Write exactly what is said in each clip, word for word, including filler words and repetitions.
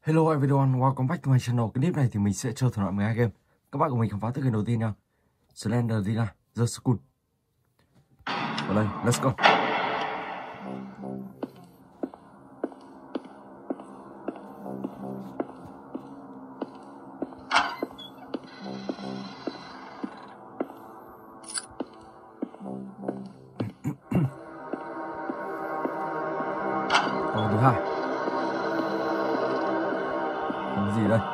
Hello everyone, welcome back to my channel. Cái clip này thì mình sẽ chơi thử loại mười hai game. Các bạn cùng mình khám phá tới game đầu tiên nha. Slenderina The School. Vào đây, let's go. Còn thứ hai. Còn gì đây?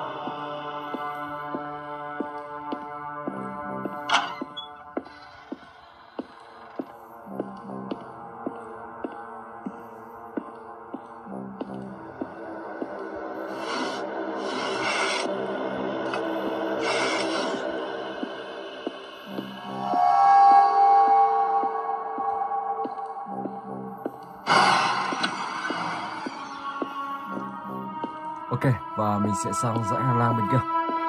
Ok, và mình sẽ sang dãy hành lang bên kia.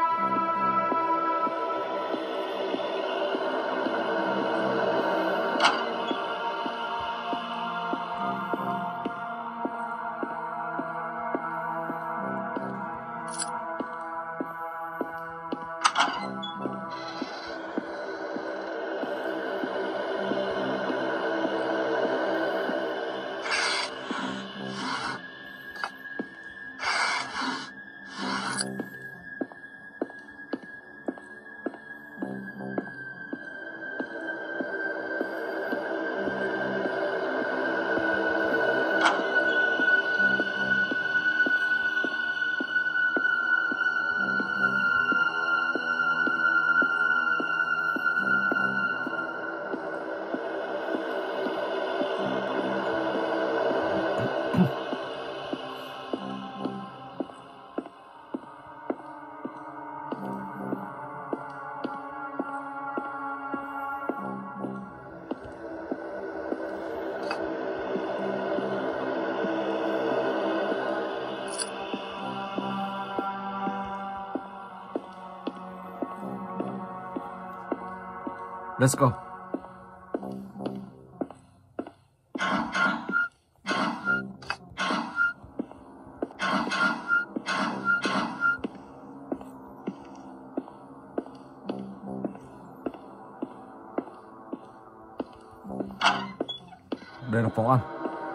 Let's go. Đây là phòng ăn.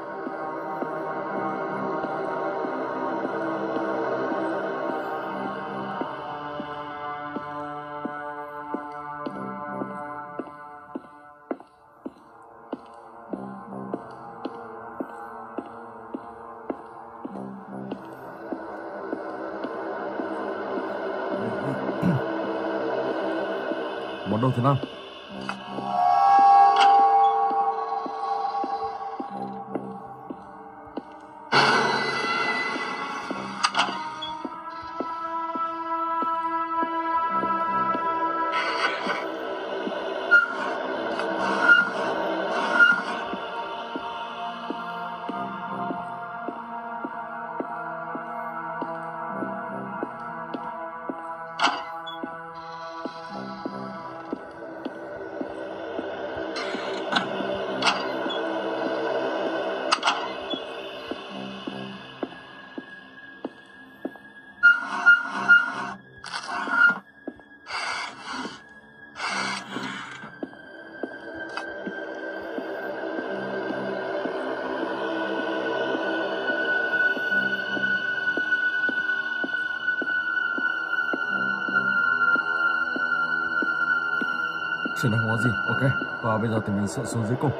Món đồ thứ năm. Chưa được món gì. Ok, và bây giờ thì mình sẽ xuống dưới cùng.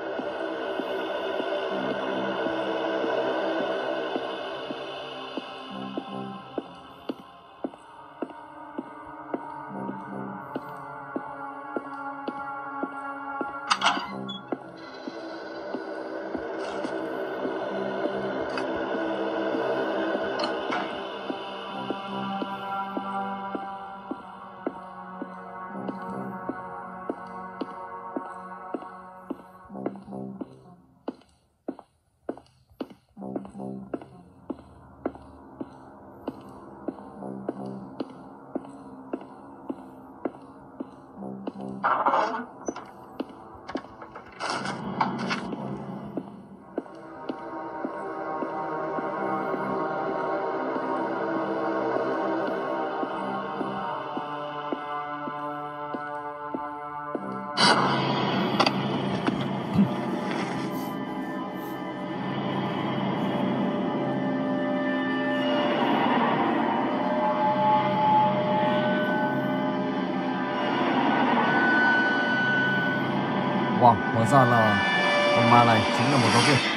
Wow, hóa ra là con ma này chính là một giáo viên.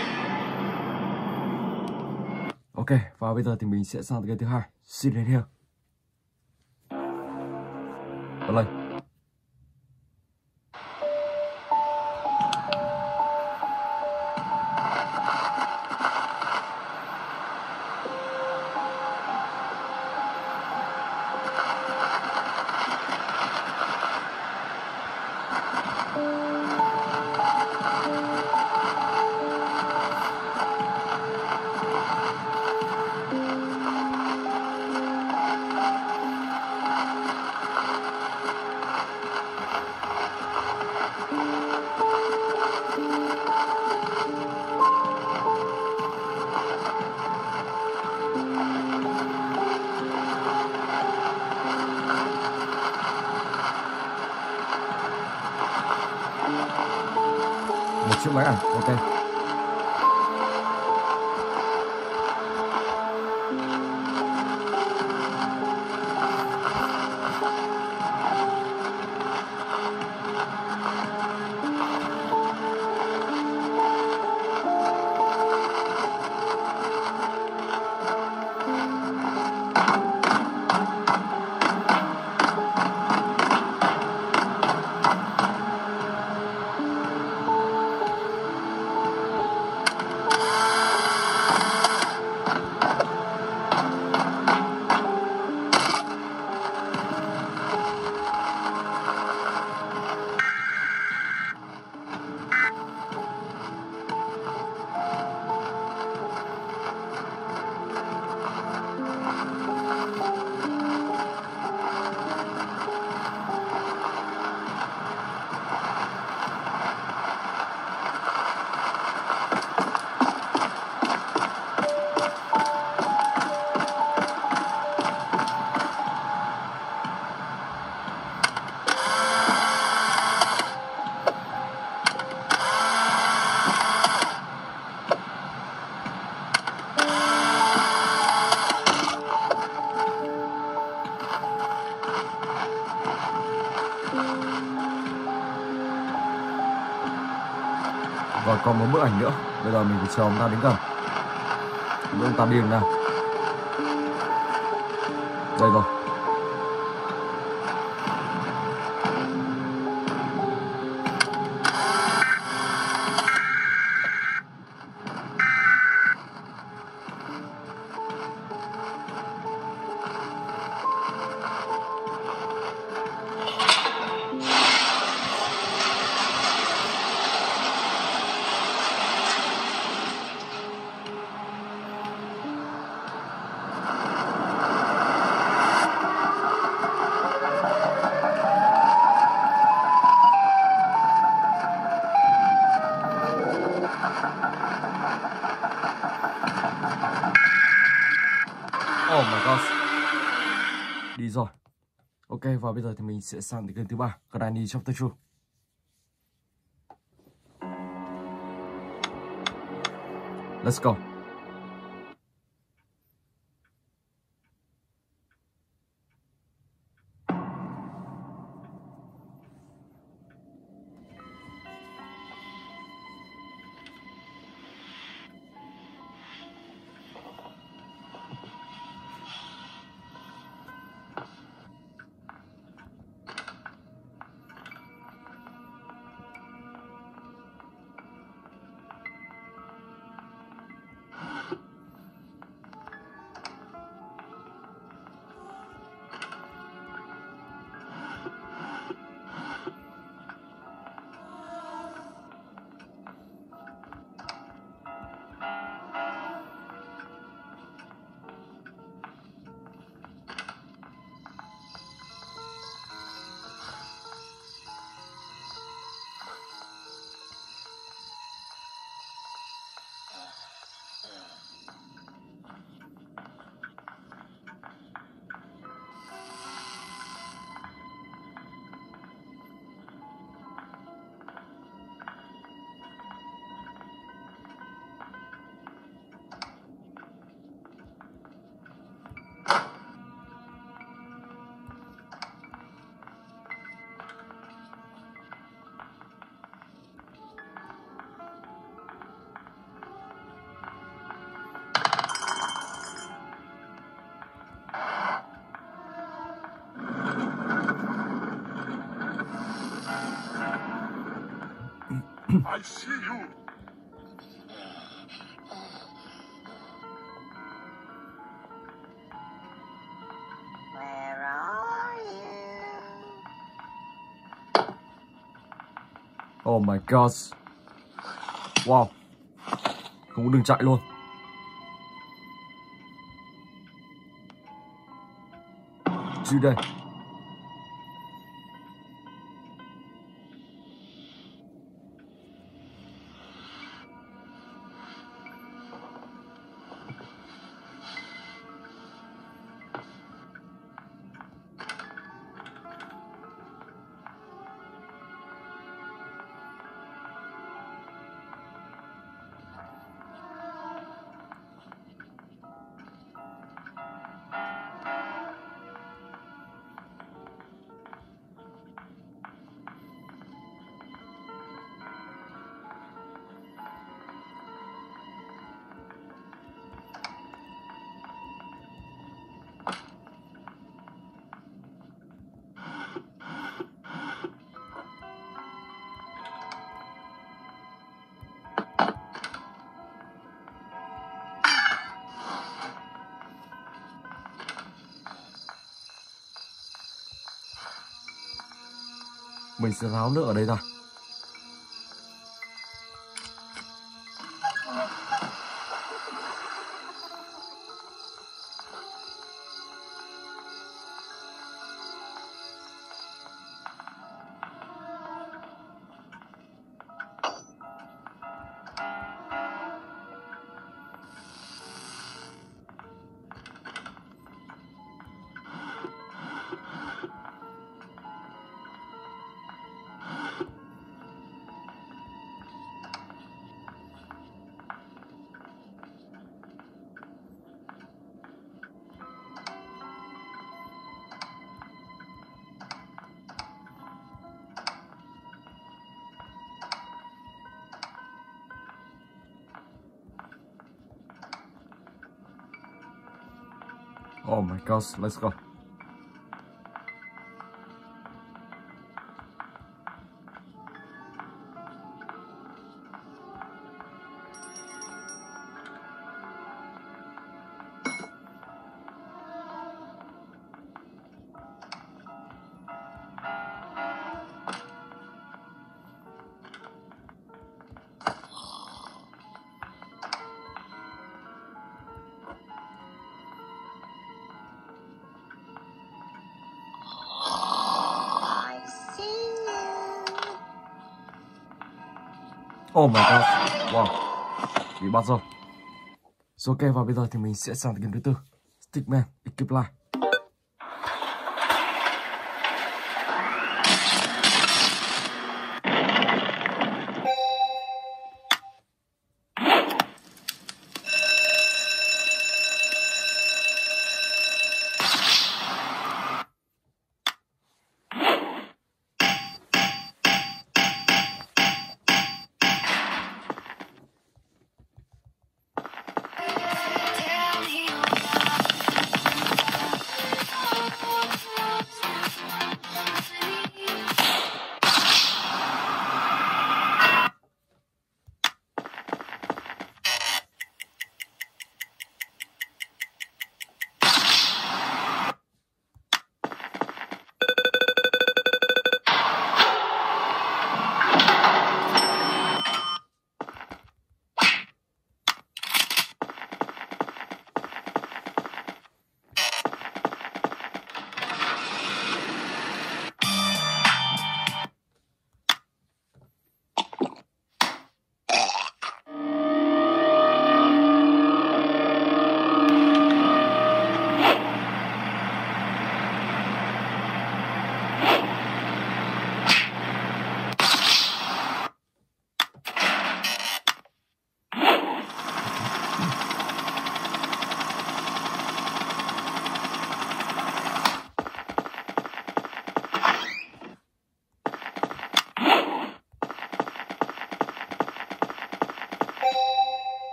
Ok, và bây giờ thì mình sẽ sang game thứ hai. Xin đến here. Vào đây. Một chiếc máy ảnh, ok. Và còn một bức ảnh nữa. Bây giờ mình phải chờ ông ta đến gần. Nếu ông ta điên nào. Đây rồi. Oh my god. Đi rồi. Ok, và bây giờ thì mình sẽ sang đến kênh thứ ba, Granny Chapter hai. Let's go. I see you. Where are you? Oh my god. Wow. Không có đường chạy luôn. Chứ đây. Mình sẽ ráo nước ở đây ra. Oh my gosh, let's go. I see you. Oh my god. Wow. Bị bắt rồi. So, ok, và bây giờ thì mình sẽ sang game thứ tư. Stickman Equipe Live.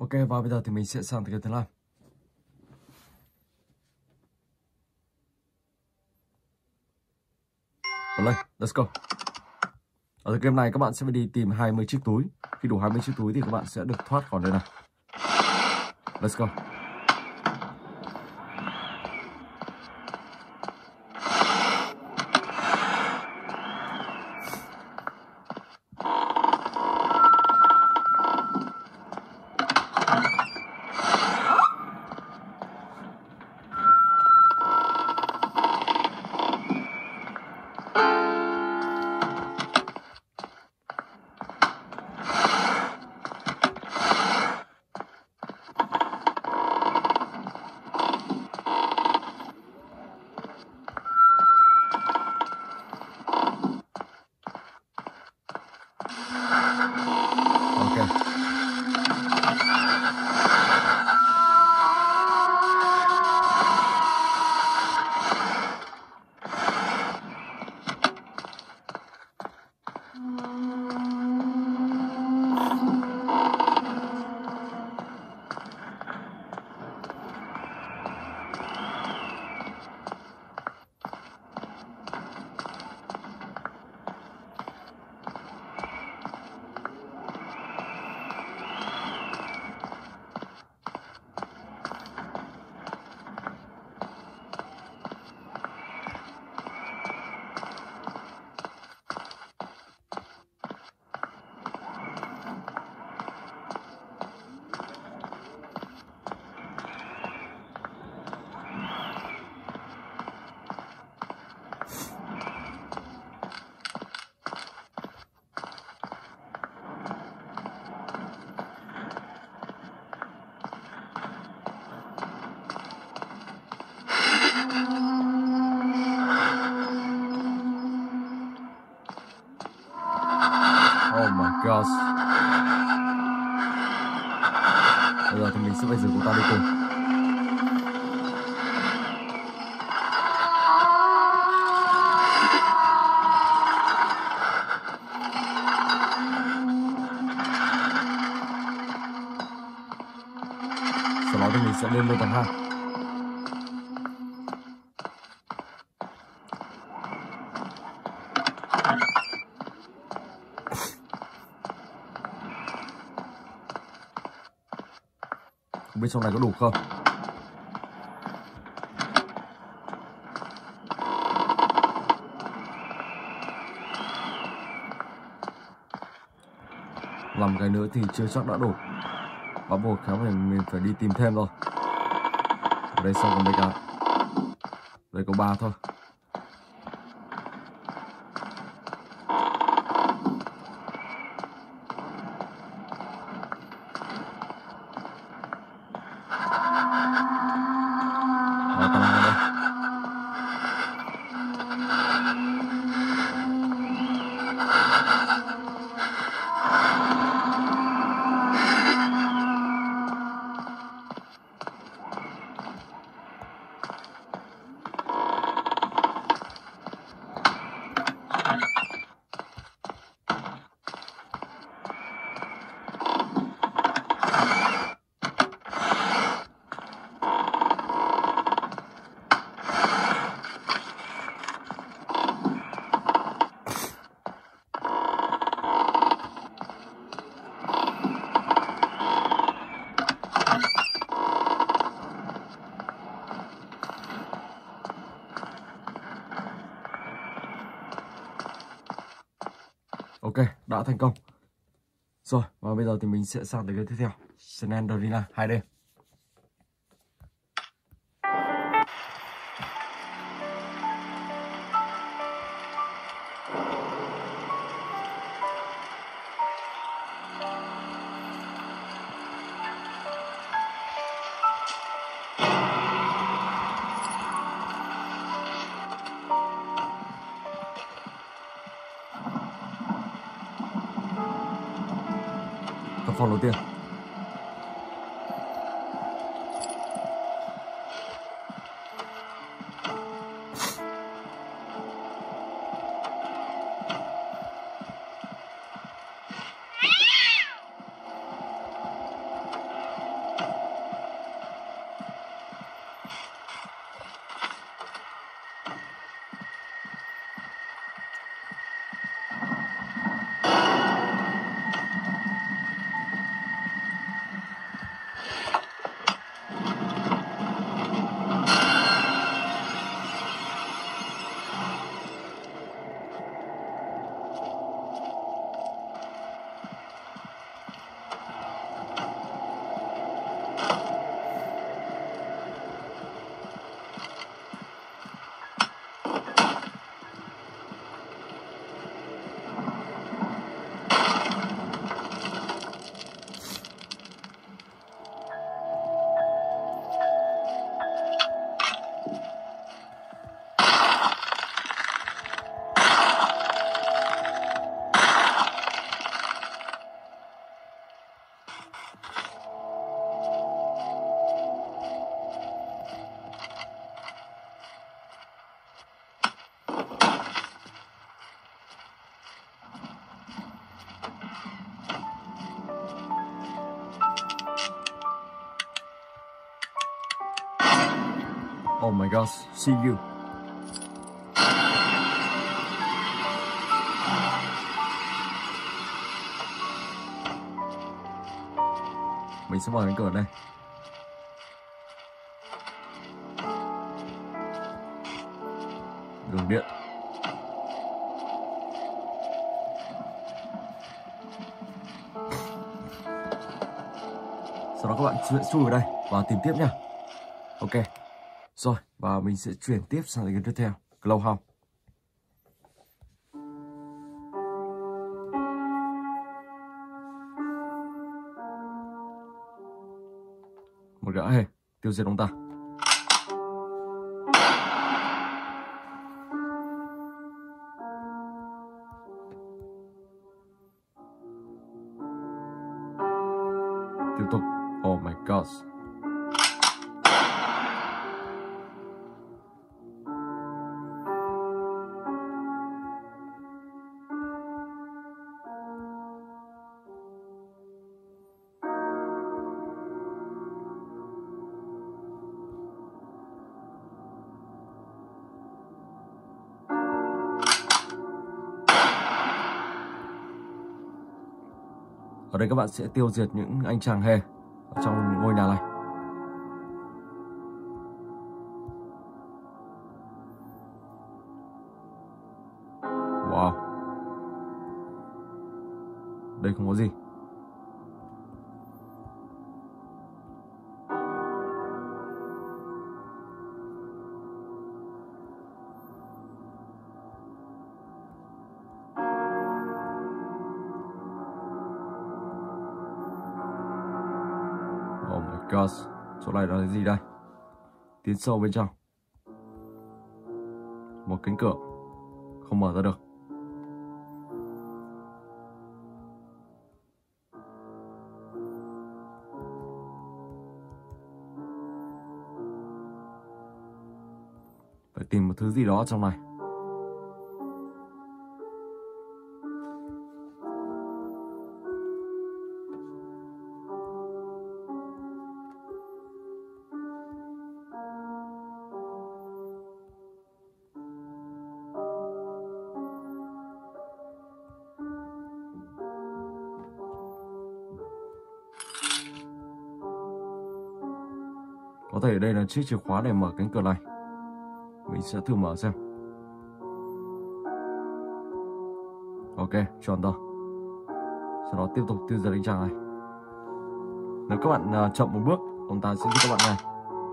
Ok, và bây giờ thì mình sẽ sang tới cái thứ năm. Play, let's go. Ở game này các bạn sẽ phải đi tìm hai mươi chiếc túi. Khi đủ hai mươi chiếc túi thì các bạn sẽ được thoát khỏi nơi này. Let's go. Oh my gosh. Bây giờ thì mình sẽ phải dừng cô ta đi cùng. Sau đó thì mình sẽ lên lên tầng hai. Không biết trong này có đủ không? Làm cái nữa thì chưa chắc đã đủ. Bắt buộc khá phải mình phải đi tìm thêm rồi. Ở đây xong còn mấy cái. Đây có ba thôi. Ok, đã thành công. Rồi, và bây giờ thì mình sẽ sang tới cái tiếp theo, Slenderina hai D. Tập phòng đầu tiên. Oh my gosh, see you. Mình sẽ mở cánh cửa đây. Đường điện. Sau đó các bạn sẽ chui vào đây và tìm tiếp nha. Ok. Rồi, và mình sẽ chuyển tiếp sang cái tiếp theo, Glow House. Một gã hề, tiêu diệt ông ta. Tiếp tục. Oh my gosh. Ở đây các bạn sẽ tiêu diệt những anh chàng hề ở trong ngôi nhà này. Wow. Đây không có gì. Oh my gosh, chỗ này là cái gì đây? Tiến sâu bên trong. Một cánh cửa không mở ra được. Phải tìm một thứ gì đó trong này. Có thể đây là chiếc chìa khóa để mở cánh cửa này. Mình sẽ thử mở xem. Ok, chọn đó. Sau đó tiếp tục tiêu diệt anh chàng này. Nếu các bạn uh, chậm một bước, ông ta sẽ giết các bạn ngay.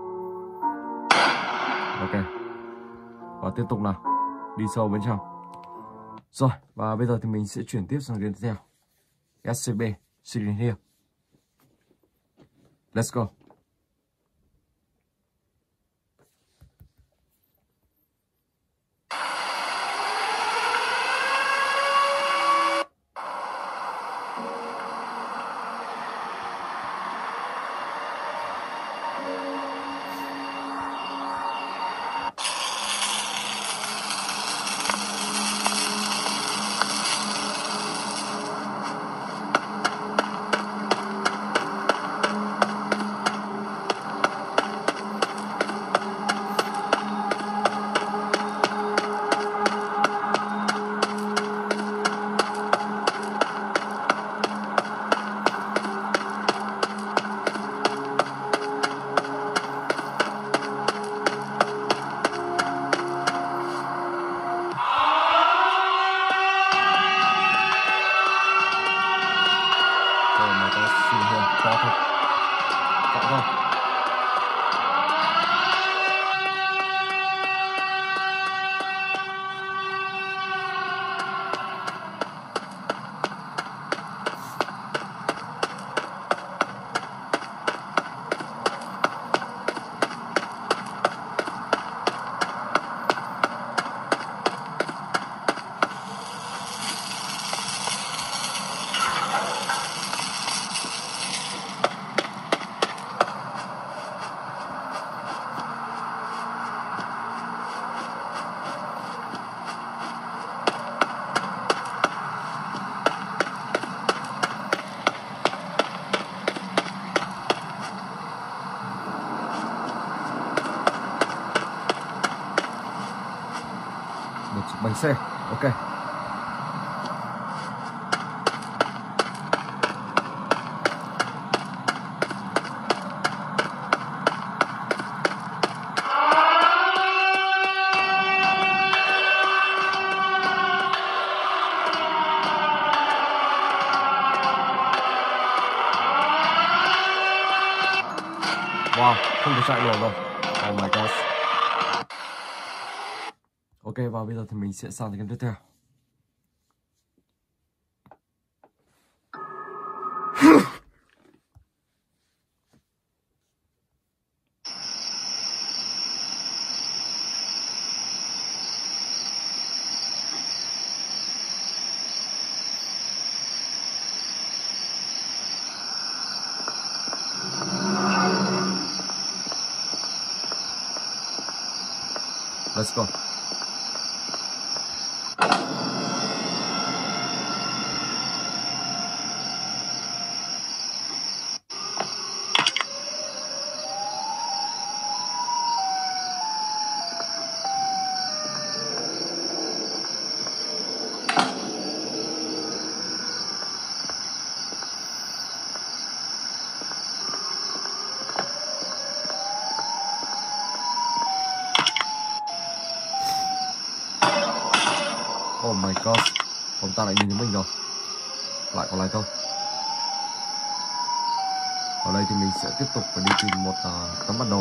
Ok. Và tiếp tục nào. Đi sâu bên trong. Rồi, và bây giờ thì mình sẽ chuyển tiếp sang game tiếp theo. ét xê bê, Silent Hill. Let's go. xe. Ok. Wow, không thể chạy nổi rồi. Oh my god. Ok, và bây giờ thì mình sẽ sang cái tiếp theo. Let's go. Oh my god, ông ta lại nhìn thấy mình rồi. Lại còn lại thôi. Ở đây thì mình sẽ tiếp tục phải đi tìm một uh, tấm bản đồ.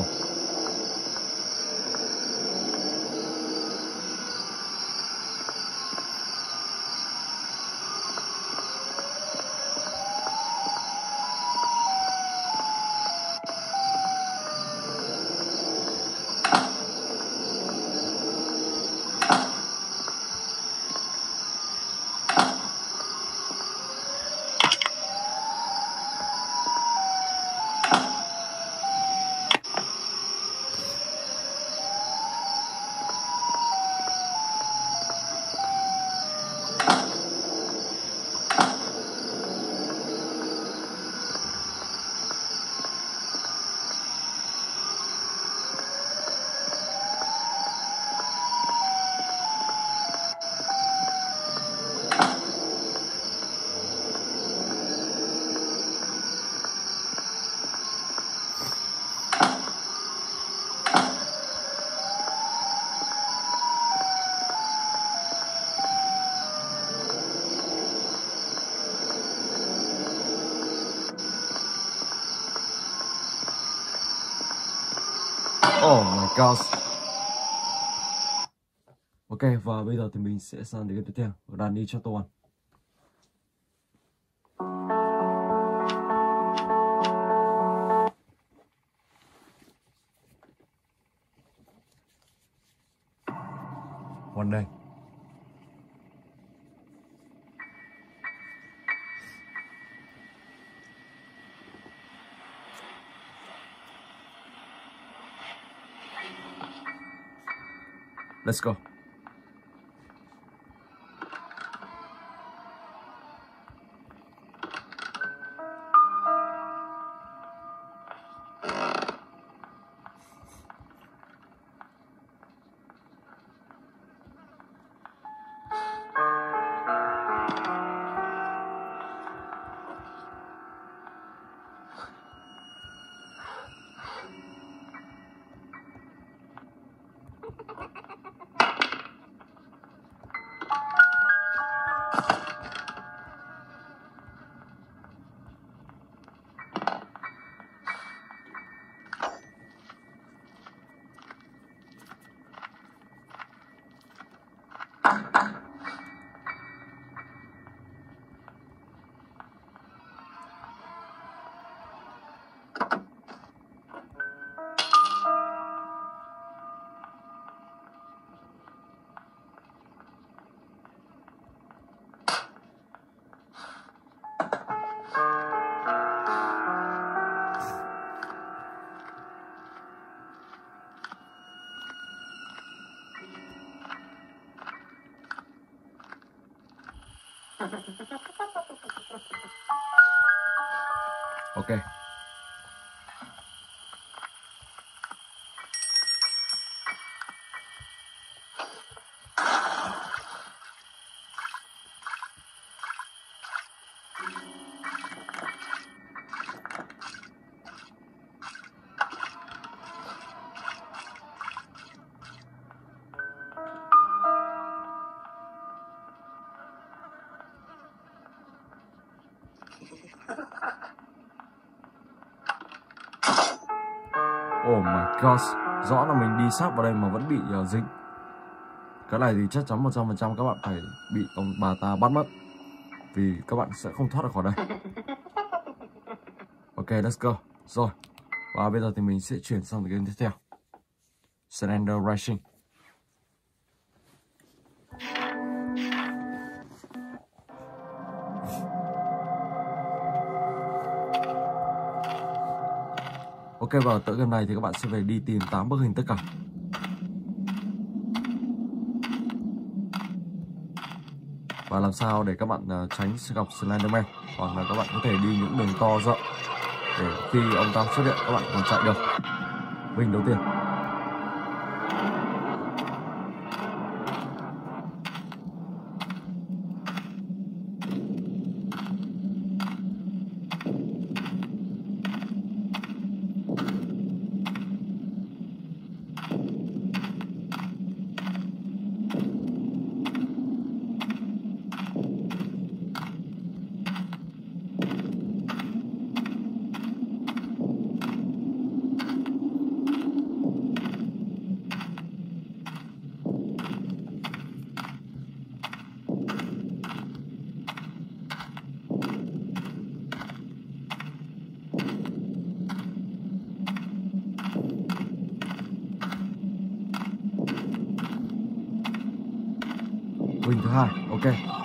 Oh my god. Ok, và bây giờ thì mình sẽ sang đến cái tiếp theo, Run Chapter one. One day. Let's go. Ok. my god. Rõ là mình đi sát vào đây mà vẫn bị uh, dính. Cái này thì chắc chắn một trăm phần trăm các bạn phải bị ông bà ta bắt mất. Vì các bạn sẽ không thoát được khỏi đây. Ok, let's go. Rồi. Và bây giờ thì mình sẽ chuyển sang game tiếp theo. Slender Rising. Ok, vào tựa game này thì các bạn sẽ phải đi tìm tám bức hình tất cả. Và làm sao để các bạn uh, tránh gặp Slenderman. Hoặc là các bạn có thể đi những đường to rộng để khi ông ta xuất hiện các bạn còn chạy được. Bình đầu tiên. Bình thứ hai, ok.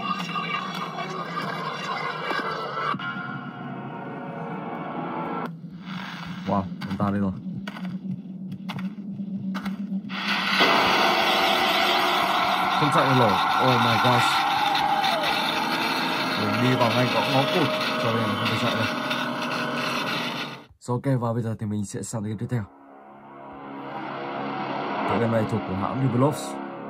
Wow, ông ta đây rồi. Không chạy được nổi. Oh my gosh. Mình đi vào ngay có ngõ cụt cho nên là không thể chạy được. So, ok, và bây giờ thì mình sẽ sang game tiếp theo. Tựa game này thuộc của hãng Roblox.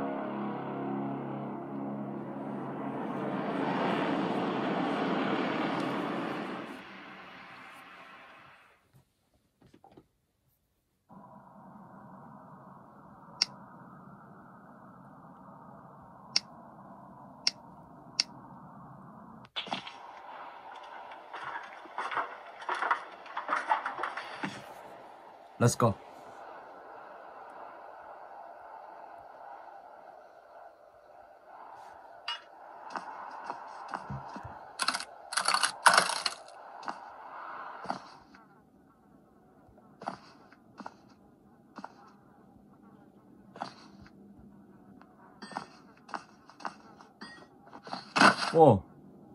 Let's go. Ồ.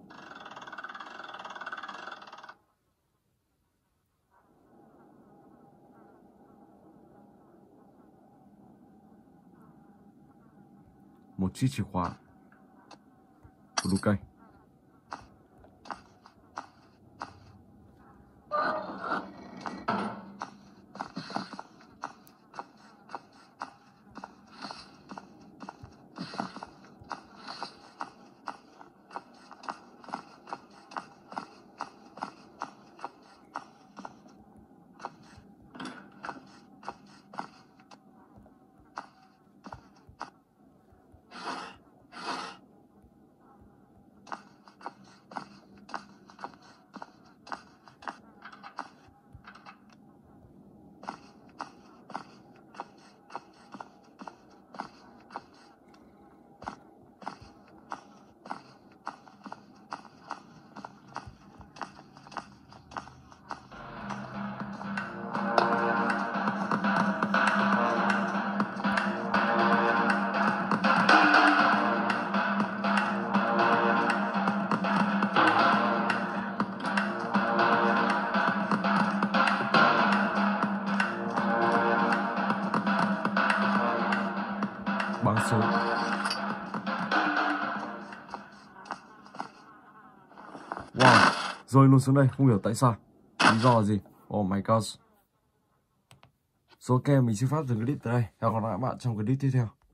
Một chiếc chìa khóa. Blue cây. Bắn xuống. Wow, rơi luôn xuống đây, không hiểu tại sao. Lý do là gì? Oh my god. So, ok, mình xin phép dừng clip tại đây. Hẹn gặp lại các bạn trong clip tiếp theo.